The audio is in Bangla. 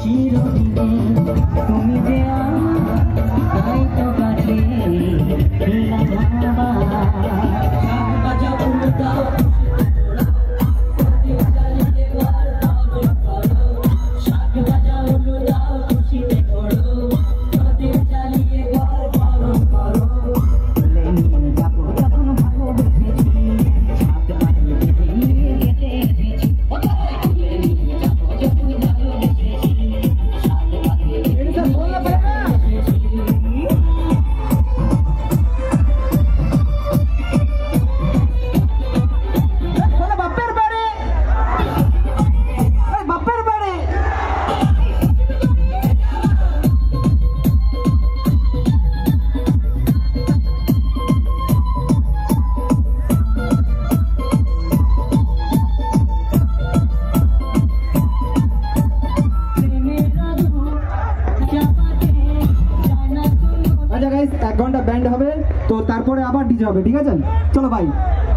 তুমি যে তাই তো কাছে আচ্ছা গাইস 1 ঘন্টা ব্যান্ড হবে তো তারপরে আবার ডিজে হবে, ঠিক আছে? চলো ভাই।